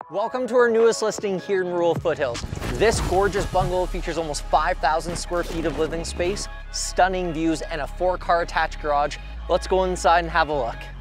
Welcome to our newest listing here in rural Foothills. This gorgeous bungalow features almost 5,000 square feet of living space, stunning views, and a 4-car attached garage. Let's go inside and have a look.